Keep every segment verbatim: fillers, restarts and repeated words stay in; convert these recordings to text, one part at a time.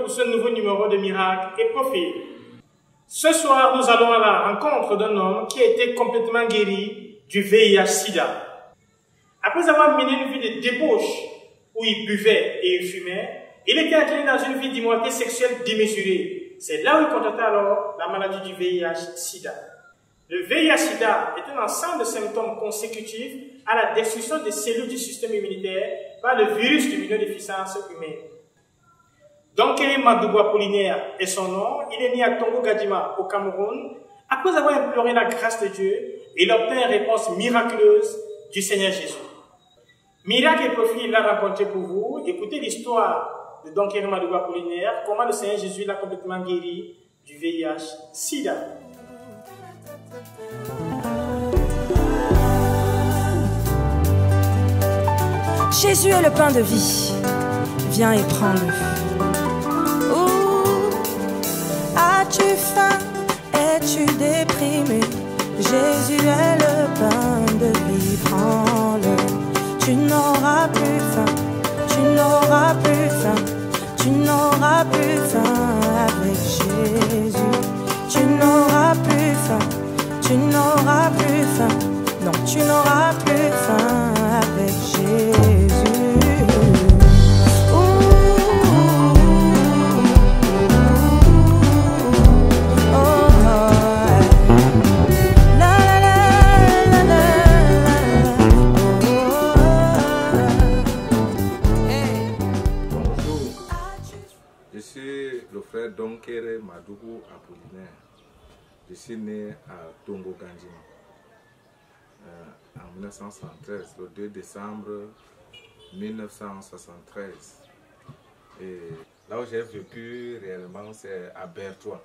pour ce nouveau numéro de Miracle et Profil. Ce soir, nous allons à la rencontre d'un homme qui a été complètement guéri du V I H sida. Après avoir mené une vie de débauche où il buvait et il fumait, il était entré dans une vie d'immoralité sexuelle démesurée. C'est là où il contacta alors la maladie du V I H sida. Le V I H sida est un ensemble de symptômes consécutifs à la destruction des cellules du système immunitaire par le virus de l'immunodéficience humaine. Donkere Madougou Apollinaire est son nom. Il est né à Tongo Gadima au Cameroun. Après avoir imploré la grâce de Dieu, il obtint une réponse miraculeuse du Seigneur Jésus. Miracle et Profil l'a raconté pour vous. Écoutez l'histoire de Donkere Madougou Apollinaire, comment le Seigneur Jésus l'a complètement guéri du V I H sida. Jésus est le pain de vie, viens et prends-le. Où as-tu faim, es-tu déprimé? Jésus est le pain de vie, prends-le. Tu n'auras plus faim, tu n'auras plus faim, tu n'auras plus faim avec Jésus. Tu n'auras plus faim, tu n'auras plus faim, non, tu n'auras plus faim avec Jésus. Je suis le frère Donkere Madougou Apollinaire. Je suis né à Tongo Gadima euh, en mille neuf cent soixante-treize, le deux décembre mille neuf cent soixante-treize. Et là où j'ai vécu réellement, c'est à Bertois.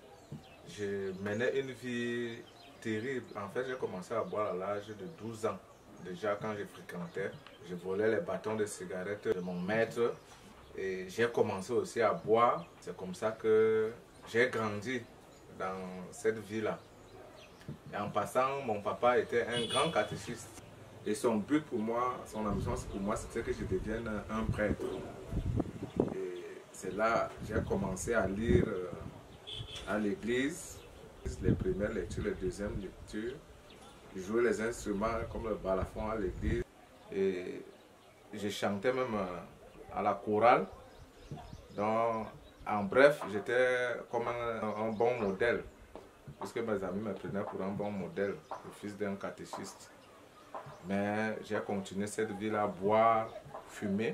Je menais une vie terrible. En fait, j'ai commencé à boire à l'âge de douze ans. Déjà, quand je fréquentais, je volais les bâtons de cigarettes de mon maître. Et j'ai commencé aussi à boire. C'est comme ça que j'ai grandi dans cette vie-là. Et en passant, mon papa était un grand catéchiste. Et son but pour moi, son ambition pour moi, c'était que je devienne un prêtre. Et c'est là que j'ai commencé à lire à l'église, les premières lectures, les deuxièmes lectures. Jouer les instruments comme le balafon à l'église. Et je chantais même à la chorale. Donc, en bref, j'étais comme un, un bon modèle, puisque mes amis me prenaient pour un bon modèle, le fils d'un catéchiste. Mais j'ai continué cette vie-là, boire, fumer.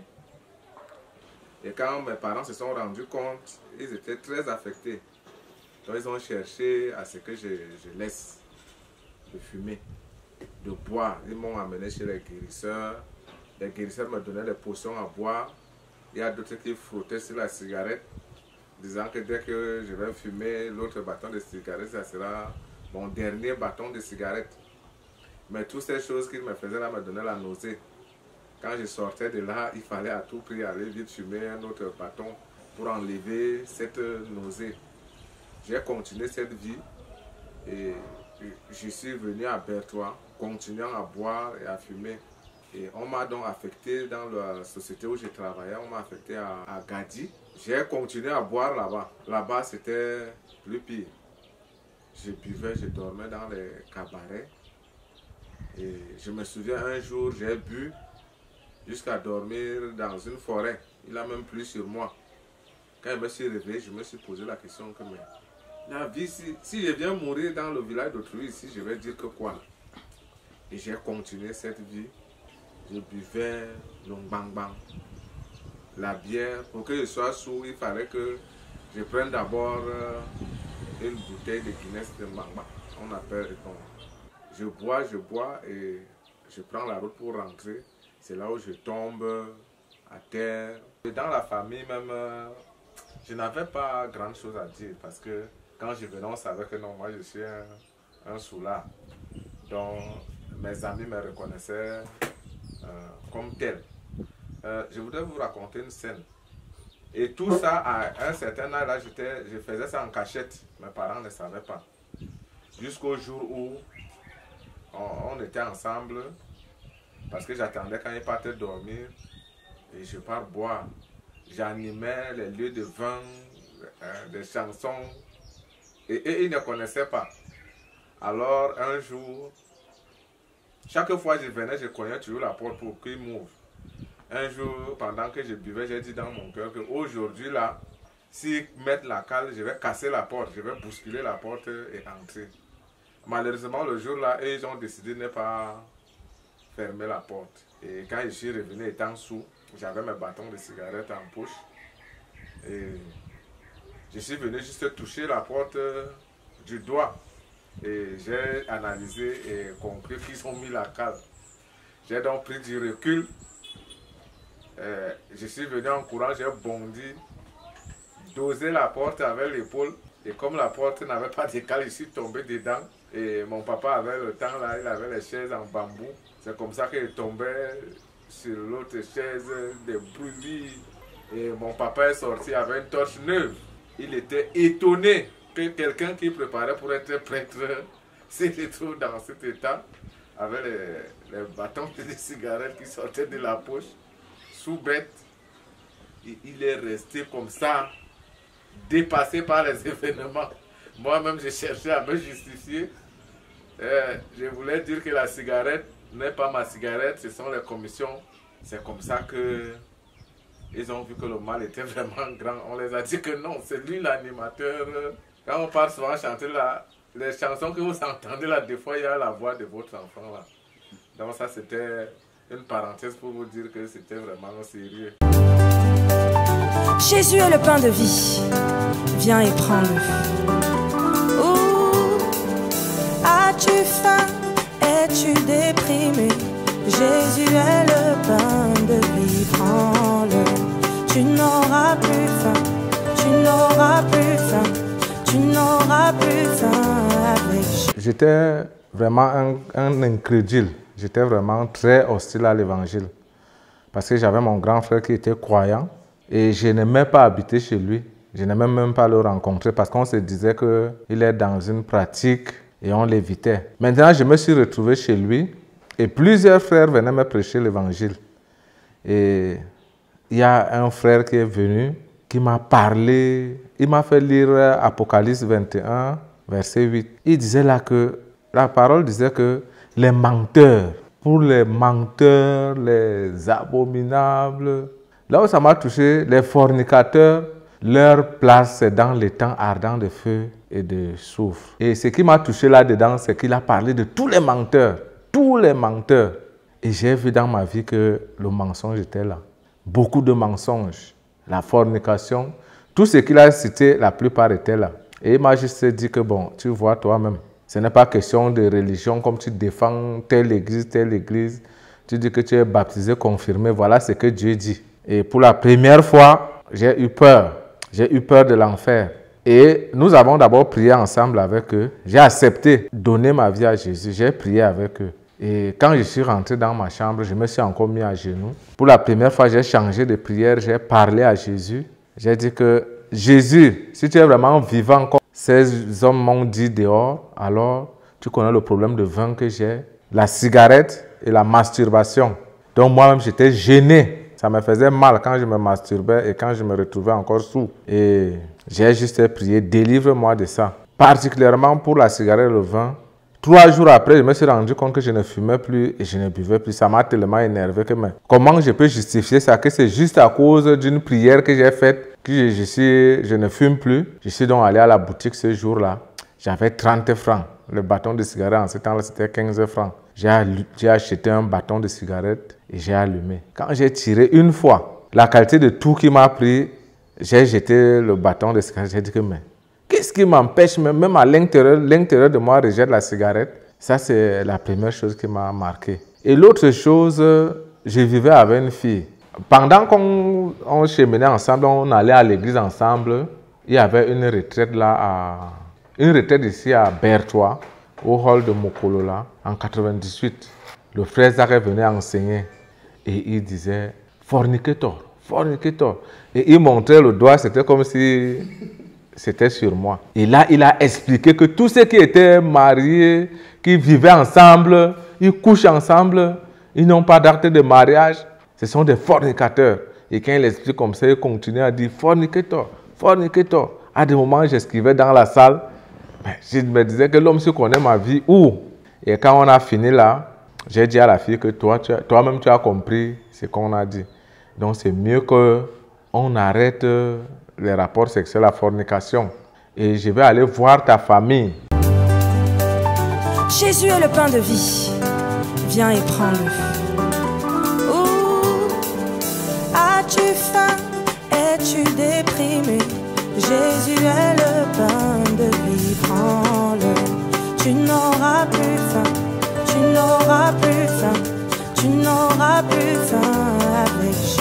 Et quand mes parents se sont rendus compte, ils étaient très affectés. Donc, ils ont cherché à ce que je, je laisse de fumer, de boire. Ils m'ont amené chez les guérisseurs. Les guérisseurs me donnaient des potions à boire. Il y a d'autres qui frottaient sur la cigarette, disant que dès que je vais fumer l'autre bâton de cigarette, ça sera mon dernier bâton de cigarette. Mais toutes ces choses qu'ils me faisaient là me donnaient la nausée. Quand je sortais de là, il fallait à tout prix aller vite fumer un autre bâton pour enlever cette nausée. J'ai continué cette vie et je suis venu à Bertois, continuant à boire et à fumer. Et on m'a donc affecté dans la société où je travaillais, on m'a affecté à, à Gadi. J'ai continué à boire là-bas. Là-bas, c'était plus pire. Je buvais, je dormais dans les cabarets. Et je me souviens un jour, j'ai bu jusqu'à dormir dans une forêt. Il a même plu sur moi. Quand je me suis réveillé, je me suis posé la question que mais, la vie, si, si je viens mourir dans le village d'autrui ici, je vais dire que quoi? Et j'ai continué cette vie. Je buvais le bang bang, la bière. Pour que je sois sourd, il fallait que je prenne d'abord une bouteille de Guinness de bang bang. On appelle, bon, je bois, je bois et je prends la route pour rentrer. C'est là où je tombe à terre. Et dans la famille même, je n'avais pas grand chose à dire parce que quand je venais, on savait que non, moi je suis un, un soulard. Donc mes amis me reconnaissaient Euh, comme tel. Euh, je voudrais vous raconter une scène. Et tout ça, à un certain âge, là, je faisais ça en cachette. Mes parents ne savaient pas. Jusqu'au jour où on, on était ensemble, parce que j'attendais quand ils partaient dormir, et je pars boire. j'animais les lieux de vin, euh, des chansons. Et eux, ils ne connaissaient pas. Alors, un jour, chaque fois que je venais, je cognais toujours la porte pour qu'ils m'ouvrent. Un jour, pendant que je buvais, j'ai dit dans mon cœur qu'aujourd'hui, là, s'ils mettent la cale, je vais casser la porte, je vais bousculer la porte et entrer. Malheureusement, le jour-là, ils ont décidé de ne pas fermer la porte. Et quand je suis revenu étant sous, j'avais mes bâtons de cigarette en poche. Et je suis venu juste toucher la porte du doigt. Et j'ai analysé et compris qu'ils ont mis la cale. J'ai donc pris du recul. Euh, je suis venu en courant, j'ai bondi, dosé la porte avec l'épaule. Et comme la porte n'avait pas de cale, je suis tombé dedans. Et mon papa avait le temps là, il avait les chaises en bambou. C'est comme ça qu'il tombait sur l'autre chaise, des bruits. Et mon papa est sorti avec une torche neuve. Il était étonné que quelqu'un qui préparait pour être prêtre se retrouve dans cet état avec les, les bâtons de cigarettes qui sortaient de la poche, sous bête. Et il est resté comme ça, dépassé par les événements. Moi-même, j'ai cherché à me justifier. Euh, je voulais dire que la cigarette n'est pas ma cigarette, ce sont les commissions. C'est comme ça que ils ont vu que le mal était vraiment grand. On les a dit que non, c'est lui l'animateur. Quand on part souvent chanter là, les chansons que vous entendez là, des fois il y a la voix de votre enfant là. Donc ça c'était une parenthèse pour vous dire que c'était vraiment sérieux. Jésus est le pain de vie, viens et prends-le. Ouh, as-tu faim, es-tu déprimé? Jésus est le pain de vie, prends-le. Tu n'auras plus faim, tu n'auras plus faim, tu n'auras plus faim avec Jésus. J'étais vraiment un, un incrédule, j'étais vraiment très hostile à l'évangile. Parce que j'avais mon grand frère qui était croyant et je n'aimais pas habiter chez lui. Je n'aimais même pas le rencontrer parce qu'on se disait qu'il est dans une pratique et on l'évitait. Maintenant, je me suis retrouvé chez lui et plusieurs frères venaient me prêcher l'évangile. Et il y a un frère qui est venu, qui m'a parlé, il m'a fait lire Apocalypse vingt et un, verset huit. Il disait là que, la parole disait que les menteurs, pour les menteurs, les abominables, là où ça m'a touché, les fornicateurs, leur place c'est dans les temps ardents de feu et de soufre. Et ce qui m'a touché là-dedans, c'est qu'il a parlé de tous les menteurs, tous les menteurs. Et j'ai vu dans ma vie que le mensonge était là. Beaucoup de mensonges, la fornication, tout ce qu'il a cité, la plupart étaient là. Et il m'a juste dit que bon, tu vois toi-même, ce n'est pas question de religion comme tu défends telle église, telle église. Tu dis que tu es baptisé, confirmé, voilà ce que Dieu dit. Et pour la première fois, j'ai eu peur. J'ai eu peur de l'enfer. Et nous avons d'abord prié ensemble avec eux. J'ai accepté de donner ma vie à Jésus. J'ai prié avec eux. Et quand je suis rentré dans ma chambre, je me suis encore mis à genoux. Pour la première fois, j'ai changé de prière. J'ai parlé à Jésus. J'ai dit que Jésus, si tu es vraiment vivant comme ces hommes m'ont dit dehors, alors tu connais le problème de vin que j'ai, la cigarette et la masturbation. Donc moi-même, j'étais gêné. Ça me faisait mal quand je me masturbais et quand je me retrouvais encore sous. Et j'ai juste prié, délivre-moi de ça. Particulièrement pour la cigarette et le vin. Trois jours après, je me suis rendu compte que je ne fumais plus et je ne buvais plus. Ça m'a tellement énervé que mais comment je peux justifier ça? Que c'est juste à cause d'une prière que j'ai faite que je, je, suis, je ne fume plus. Je suis donc allé à la boutique ce jour-là. J'avais trente francs. Le bâton de cigarette en ce temps-là, c'était quinze francs. J'ai acheté un bâton de cigarette et j'ai allumé. Quand j'ai tiré une fois, la qualité de tout qui m'a pris, j'ai jeté le bâton de cigarette. J'ai dit que mais qu'est-ce qui m'empêche, même à l'intérieur, l'intérieur de moi, rejette la cigarette? Ça, c'est la première chose qui m'a marqué. Et l'autre chose, je vivais avec une fille. Pendant qu'on on cheminait ensemble, on allait à l'église ensemble, il y avait une retraite là, à, une retraite ici à Bertois, au hall de Mokolola, en quatre-vingt-dix-huit. Le frère Zach venait enseigner et il disait « fornicateur, fornicateur ». Et il montrait le doigt, c'était comme si c'était sur moi. Et là, il a expliqué que tous ceux qui étaient mariés, qui vivaient ensemble, ils couchent ensemble, ils n'ont pas d'acte de mariage, ce sont des fornicateurs. Et quand il explique comme ça, il continue à dire fornicateur, fornicateur. À des moments, j'esquivais dans la salle. Je me disais que l'homme se connaît ma vie où? Et quand on a fini là, j'ai dit à la fille que toi, tu as, toi-même, tu as compris ce qu'on a dit. Donc, c'est mieux qu'on arrête les rapports sexuels, la fornication. Et je vais aller voir ta famille. Jésus est le pain de vie. Viens et prends-le. Ouh, as-tu faim? Es-tu déprimé? Jésus est le pain de vie. Prends-le. Tu n'auras plus faim. Tu n'auras plus faim. Tu n'auras plus faim avec Jésus.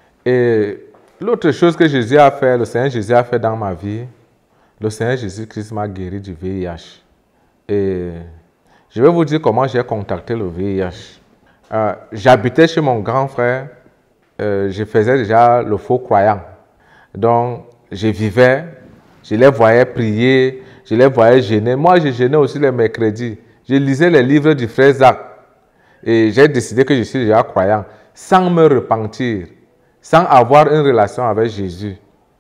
Et l'autre chose que Jésus a fait, le Seigneur Jésus a fait dans ma vie, le Seigneur Jésus-Christ m'a guéri du V I H. Et je vais vous dire comment j'ai contacté le V I H. Euh, J'habitais chez mon grand frère, euh, je faisais déjà le faux croyant. Donc, je vivais, je les voyais prier, je les voyais gêner. Moi, je gênais aussi les mercredis. Je lisais les livres du frère Zach. Et j'ai décidé que je suis déjà croyant, sans me repentir, sans avoir une relation avec Jésus.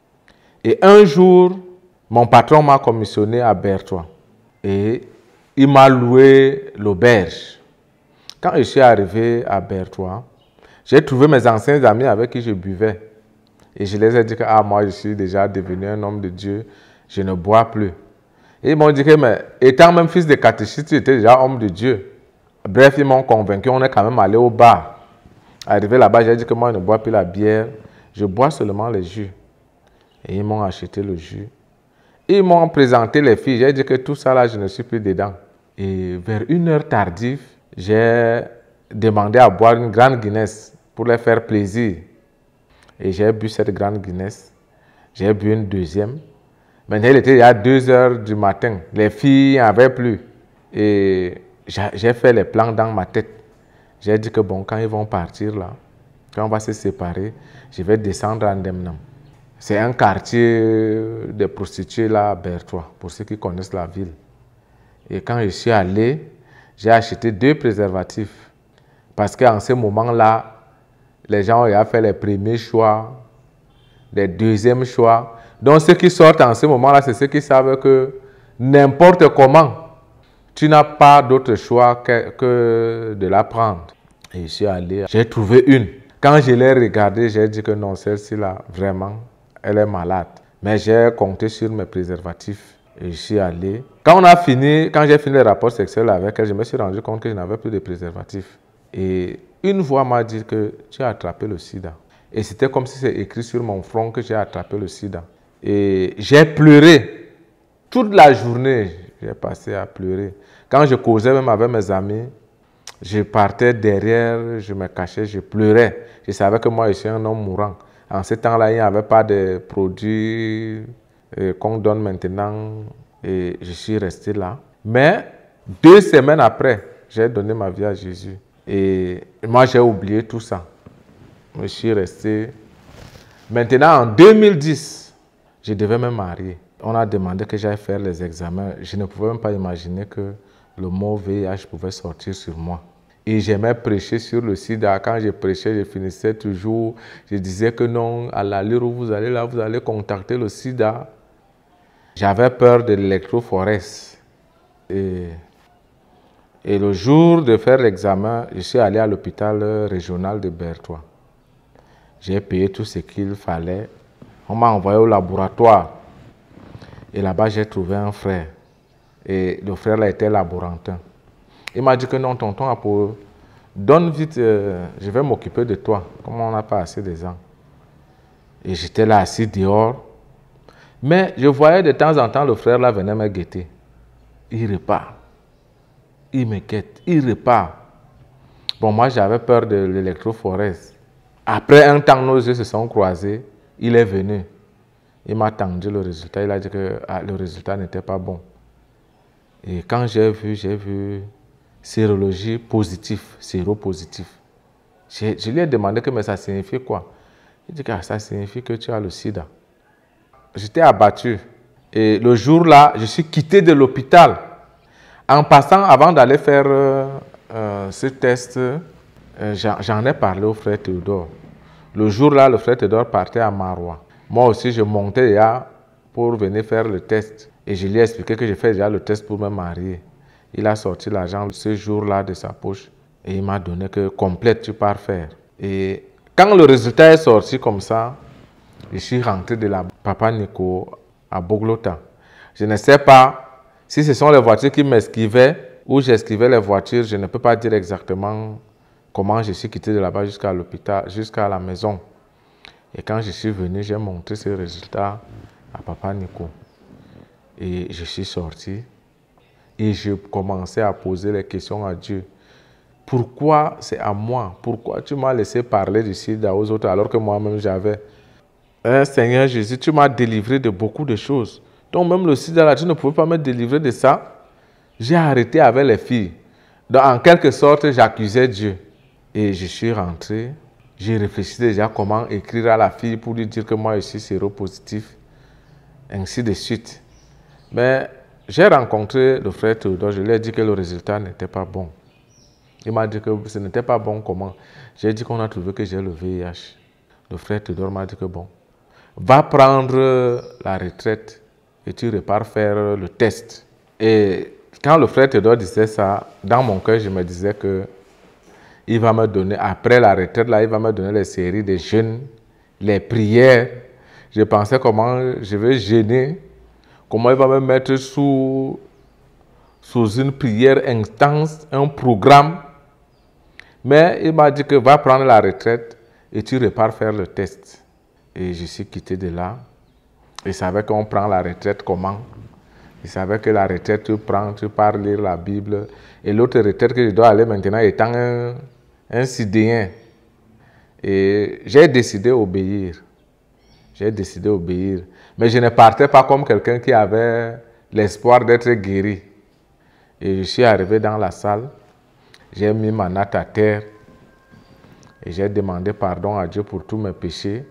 Et un jour, mon patron m'a commissionné à Berthois. Et il m'a loué l'auberge. Quand je suis arrivé à Berthois, j'ai trouvé mes anciens amis avec qui je buvais. Et je les ai dit que ah, moi, je suis déjà devenu un homme de Dieu, je ne bois plus. Et ils m'ont dit que, mais étant même fils de catéchiste, tu étais déjà homme de Dieu. Bref, ils m'ont convaincu, on est quand même allé au bar. Arrivé là-bas, j'ai dit que moi, je ne bois plus la bière, je bois seulement les jus. Et ils m'ont acheté le jus. Ils m'ont présenté les filles, j'ai dit que tout ça là, je ne suis plus dedans. Et vers une heure tardive, j'ai demandé à boire une grande Guinness pour les faire plaisir. Et j'ai bu cette grande Guinness. J'ai bu une deuxième. Maintenant, il était il y a deux heures du matin. Les filles n'avaient plus. Et j'ai fait les plans dans ma tête. J'ai dit que bon, quand ils vont partir là, quand on va se séparer, je vais descendre à Ndemnam. C'est un quartier de prostituées là à Berthois, pour ceux qui connaissent la ville. Et quand je suis allé, j'ai acheté deux préservatifs. Parce qu'en ce moment-là, les gens ont fait les premiers choix, les deuxièmes choix. Donc ceux qui sortent en ce moment-là, c'est ceux qui savent que n'importe comment, tu n'as pas d'autre choix que, que de la prendre. Et je suis allé, j'ai trouvé une. Quand je l'ai regardée, j'ai dit que non, celle-ci là, vraiment, elle est malade. Mais j'ai compté sur mes préservatifs et je suis allé. Quand on a fini, quand j'ai fini les rapports sexuels avec elle, je me suis rendu compte que je n'avais plus de préservatifs. Et une voix m'a dit que tu as attrapé le sida. Et c'était comme si c'était écrit sur mon front que j'ai attrapé le sida. Et j'ai pleuré. Toute la journée, j'ai passé à pleurer. Quand je causais même avec mes amis, je partais derrière, je me cachais, je pleurais. Je savais que moi, je suis un homme mourant. En ce temps-là, il n'y avait pas de produits euh, qu'on donne maintenant. Et je suis resté là. Mais deux semaines après, j'ai donné ma vie à Jésus. Et moi, j'ai oublié tout ça. Je suis resté. Maintenant, en deux mille dix, je devais me marier. On a demandé que j'aille faire les examens. Je ne pouvais même pas imaginer que le mot V I H pouvait sortir sur moi. Et j'aimais prêcher sur le sida. Quand je prêchais, je finissais toujours. Je disais que non, à l'allure où vous allez là, vous allez contacter le sida. J'avais peur de l'électrophorèse. Et, et le jour de faire l'examen, je suis allé à l'hôpital régional de Berthois. J'ai payé tout ce qu'il fallait. On m'a envoyé au laboratoire. Et là-bas, j'ai trouvé un frère. Et le frère là était laborantin. Il m'a dit que non, tonton Apo, donne vite, euh, je vais m'occuper de toi, comme on n'a pas assez de gens. Et j'étais là assis dehors. Mais je voyais de temps en temps le frère là venait me guetter. Il repart. Il me guette. Il repart. Bon, moi j'avais peur de l'électrophorèse. Après un temps, nos yeux se sont croisés. Il est venu. Il m'a tendu le résultat. Il a dit que ah, le résultat n'était pas bon. Et quand j'ai vu, j'ai vu sérologie positive, séropositif. Je, je lui ai demandé que mais ça signifie quoi. Il dit que ah, ça signifie que tu as le sida. J'étais abattu. Et le jour-là, je suis quitté de l'hôpital. En passant, avant d'aller faire euh, euh, ce test, euh, j'en ai parlé au frère Théodore. Le jour-là, le frère Théodore partait à Marois. Moi aussi, je montais déjà pour venir faire le test. Et je lui ai expliqué que j'ai fait déjà le test pour me marier. Il a sorti l'argent ce jour-là de sa poche et il m'a donné que complète, tu pars faire. Et quand le résultat est sorti comme ça, je suis rentré de la Papa Nico à Boglota. Je ne sais pas si ce sont les voitures qui m'esquivaient ou j'esquivais les voitures. Je ne peux pas dire exactement comment je suis quitté de là-bas jusqu'à l'hôpital, jusqu'à la maison. Et quand je suis venu, j'ai montré ce résultat à Papa Nico. Et je suis sorti et je commençais à poser les questions à Dieu. Pourquoi c'est à moi? Pourquoi tu m'as laissé parler du sida aux autres alors que moi-même j'avais? Hein, Seigneur Jésus, tu m'as délivré de beaucoup de choses. Donc même le sida là, tu ne pouvais pas me délivrer de ça. J'ai arrêté avec les filles. Donc en quelque sorte, j'accusais Dieu. Et je suis rentré. J'ai réfléchi déjà comment écrire à la fille pour lui dire que moi je suis séropositif. Ainsi de suite. Mais j'ai rencontré le frère Théodore, je lui ai dit que le résultat n'était pas bon. Il m'a dit que ce n'était pas bon comment. J'ai dit qu'on a trouvé que j'ai le V I H. Le frère Théodore m'a dit que bon, va prendre la retraite et tu repars faire le test. Et quand le frère Théodore disait ça, dans mon cœur, je me disais que il va me donner, après la retraite, là, il va me donner les séries de jeûnes, les prières. Je pensais comment je vais jeûner. Comment il va me mettre sous, sous une prière intense, un programme. Mais il m'a dit que va prendre la retraite et tu repars faire le test. Et je suis quitté de là. Il savait qu'on prend la retraite comment. Il savait que la retraite, tu prends, tu pars lire la Bible. Et l'autre retraite que je dois aller maintenant étant un, un sidéen. Et j'ai décidé d'obéir. J'ai décidé d'obéir. Mais je ne partais pas comme quelqu'un qui avait l'espoir d'être guéri. Et je suis arrivé dans la salle. J'ai mis ma natte à terre. Et j'ai demandé pardon à Dieu pour tous mes péchés.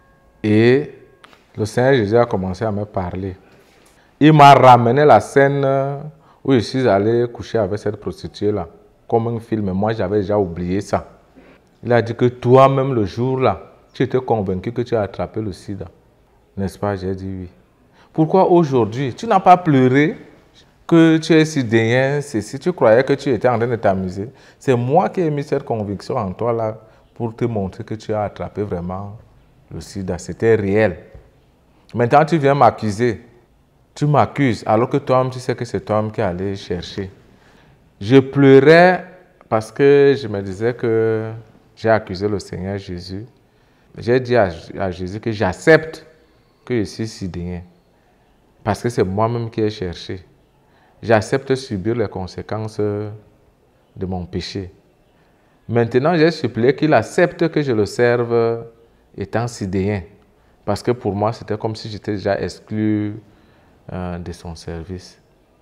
Et le Seigneur Jésus a commencé à me parler. Il m'a ramené la scène où je suis allé coucher avec cette prostituée-là. Comme un film. Moi, j'avais déjà oublié ça. Il a dit que toi-même, le jour-là, tu étais convaincu que tu as attrapé le sida. N'est-ce pas? J'ai dit oui. Pourquoi aujourd'hui, tu n'as pas pleuré que tu es sidéen, si tu croyais que tu étais en train de t'amuser? C'est moi qui ai mis cette conviction en toi là pour te montrer que tu as attrapé vraiment le sida. C'était réel. Maintenant, tu viens m'accuser. Tu m'accuses alors que toi-même, tu sais que c'est toi-même qui allais chercher. Je pleurais parce que je me disais que j'ai accusé le Seigneur Jésus. J'ai dit à, à Jésus que j'accepte que je suis sidéen. Parce que c'est moi-même qui ai cherché. J'accepte de subir les conséquences de mon péché. Maintenant, j'ai supplié qu'il accepte que je le serve étant sidéen. Parce que pour moi, c'était comme si j'étais déjà exclu euh, de son service.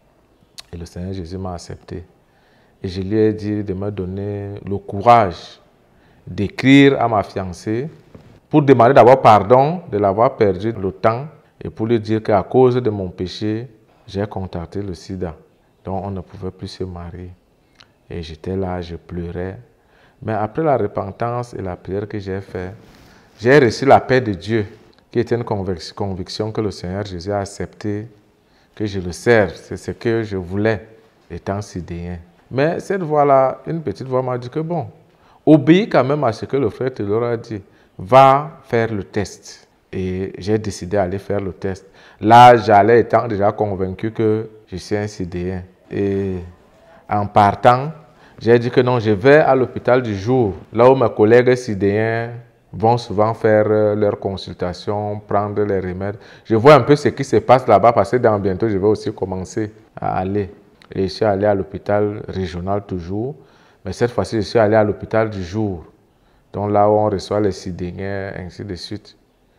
Et le Seigneur Jésus m'a accepté. Et je lui ai dit de me donner le courage d'écrire à ma fiancée pour demander d'abord pardon de l'avoir perdu le temps et pour lui dire qu'à cause de mon péché, j'ai contracté le sida. Donc on ne pouvait plus se marier. Et j'étais là, je pleurais. Mais après la repentance et la prière que j'ai faite, j'ai reçu la paix de Dieu, qui était une conviction que le Seigneur Jésus a accepté, que je le serve. C'est ce que je voulais, étant sidéen. Mais cette voix-là, une petite voix m'a dit que bon, obéis quand même à ce que le frère Théodore a dit. Va faire le test. Et j'ai décidé d'aller faire le test. Là, j'allais étant déjà convaincu que je suis un sidéen. Et en partant, j'ai dit que non, je vais à l'hôpital du jour, là où mes collègues sidéens vont souvent faire leurs consultations, prendre les remèdes. Je vois un peu ce qui se passe là-bas parce que dans bientôt, je vais aussi commencer à aller. Et je suis allé à l'hôpital régional toujours, mais cette fois-ci, je suis allé à l'hôpital du jour. Donc là où on reçoit les sidéens, ainsi de suite.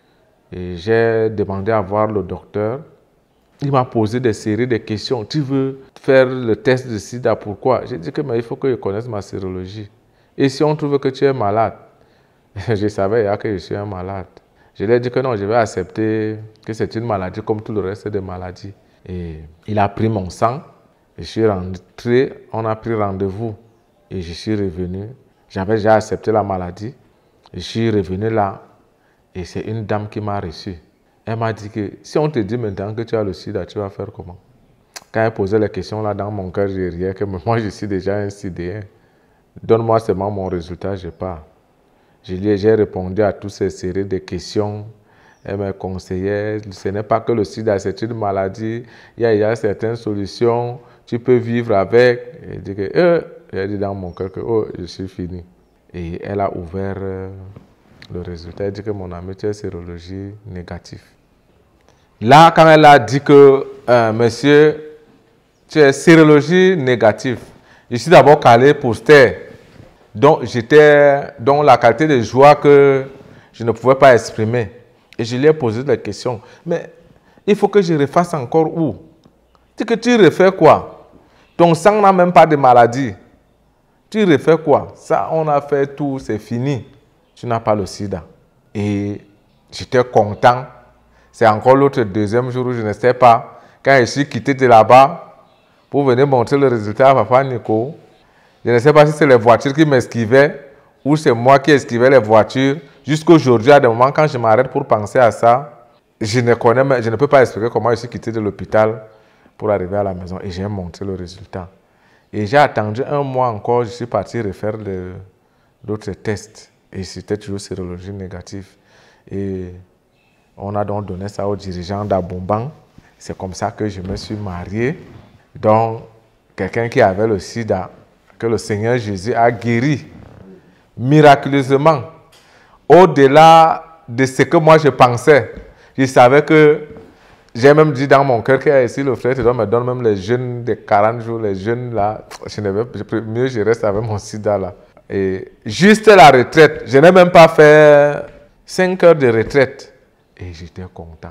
Et j'ai demandé à voir le docteur. Il m'a posé des séries de questions. Tu veux faire le test de sida, pourquoi? J'ai dit que mais il faut que je connaisse ma sérologie. Et si on trouve que tu es malade? Je savais que je suis un malade. Je lui ai dit que non, je vais accepter que c'est une maladie comme tout le reste des maladies. Et il a pris mon sang. Je suis rentré, on a pris rendez-vous. Et je suis revenu. J'avais déjà accepté la maladie. Je suis revenu là et c'est une dame qui m'a reçu. Elle m'a dit que si on te dit maintenant que tu as le sida, tu vas faire comment? Quand elle posait les questions là dans mon cœur, je riais que moi je suis déjà un sidéen. Donne-moi seulement mon résultat, je pars. J'ai répondu à toutes ces séries de questions. Elle me conseillait, ce n'est pas que le sida, c'est une maladie. Il y a, il y a certaines solutions, tu peux vivre avec. Et dit que, euh, j'ai dit dans mon cœur que oh, je suis fini. Et elle a ouvert euh, le résultat. Elle dit que mon ami, tu es sérologie négative. Là, quand elle a dit que, euh, monsieur, tu es sérologie négative, je suis d'abord calé pour taire. Donc, j'étais dans la qualité de joie que je ne pouvais pas exprimer. Et je lui ai posé la question. Mais il faut que je refasse encore où? Tu dis que tu refais quoi? Ton sang n'a même pas de maladie. Tu refais quoi? Ça, on a fait tout, c'est fini. Tu n'as pas le sida. Et j'étais content. C'est encore l'autre deuxième jour où je ne sais pas. Quand je suis quitté de là-bas pour venir montrer le résultat à papa Nico, je ne sais pas si c'est les voitures qui m'esquivaient ou c'est moi qui esquivais les voitures. Jusqu'aujourd'hui, à des moments, quand je m'arrête pour penser à ça, je ne connais, je ne peux pas expliquer comment je suis quitté de l'hôpital pour arriver à la maison. Et j'ai montré le résultat. Et j'ai attendu un mois encore, je suis parti refaire d'autres tests. Et c'était toujours sérologie négative. Et on a donc donné ça aux dirigeants d'Abomban. C'est comme ça que je me suis marié. Donc, quelqu'un qui avait le sida, que le Seigneur Jésus a guéri miraculeusement. Au-delà de ce que moi je pensais, je savais que, j'ai même dit dans mon cœur que ici le frère me donne même les jeunes de quarante jours, les jeunes là, je ne vais, mieux je reste avec mon sida là. Et juste la retraite, je n'ai même pas fait cinq heures de retraite. Et j'étais content.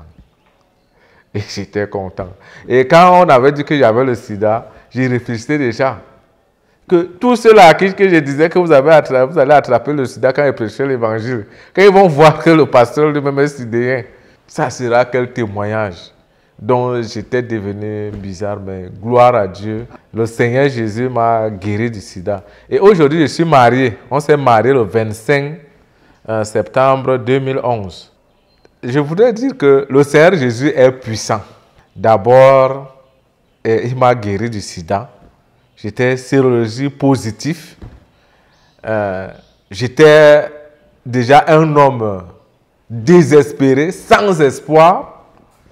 Et j'étais content. Et quand on avait dit que j'avais le sida, j'y réfléchissais déjà. Que tous ceux-là à qui que je disais que vous, avez attrapé, vous allez attraper le sida quand ils prêchaient l'évangile, quand ils vont voir que le pasteur lui-même est sidéen, ça sera quel témoignage. Donc j'étais devenu bizarre, mais gloire à Dieu. Le Seigneur Jésus m'a guéri du sida. Et aujourd'hui, je suis marié. On s'est marié le vingt-cinq septembre deux mille onze. Je voudrais dire que le Seigneur Jésus est puissant. D'abord, il m'a guéri du sida. J'étais sérologie positif. Euh, J'étais déjà un homme désespéré, sans espoir.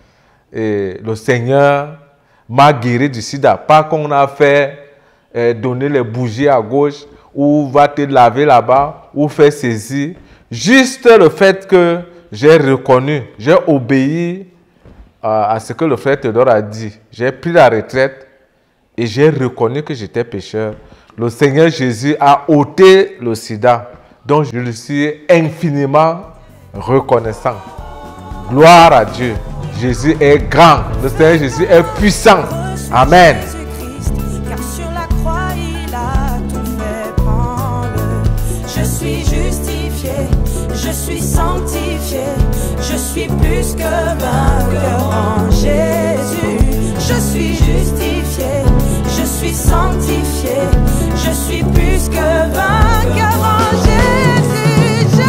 Et le Seigneur m'a guéri du sida. Pas qu'on a fait euh, donner les bougies à gauche, ou va te laver là-bas, ou faire ceci. Juste le fait que j'ai reconnu, j'ai obéi euh, à ce que le frère Théodore a dit. J'ai pris la retraite. Et j'ai reconnu que j'étais pécheur. Le Seigneur Jésus a ôté le sida. Donc je lui suis infiniment reconnaissant. Gloire à Dieu. Jésus est grand. Le Seigneur Jésus est puissant. Amen. Car sur la croix, il a tout fait prendre. Je suis justifié, je suis sanctifié, je suis plus que vainqueur en Jésus. Je suis justifié, je suis sanctifié, je suis plus que vainqueur en Jésus. Je,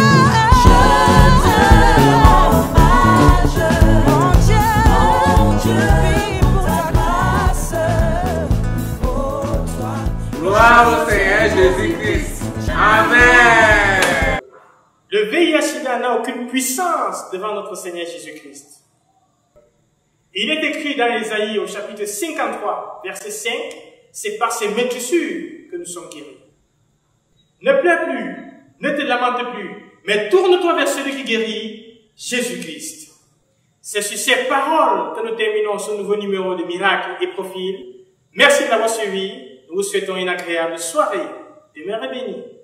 je te rends hommage, mon Dieu, mon Dieu, oui, pour ta grâce, pour toi. Gloire au Seigneur Jésus-Christ. Amen. Le V I H-Sida n'a aucune puissance devant notre Seigneur Jésus-Christ. Il est écrit dans Ésaïe au chapitre cinquante-trois, verset cinq, c'est par ses meurtrissures que nous sommes guéris. Ne pleure plus, ne te lamente plus, mais tourne-toi vers celui qui guérit, Jésus-Christ. C'est sur ces paroles que nous terminons ce nouveau numéro de Miracles et Profils. Merci de l'avoir suivi. Nous vous souhaitons une agréable soirée. Demeurez bénis.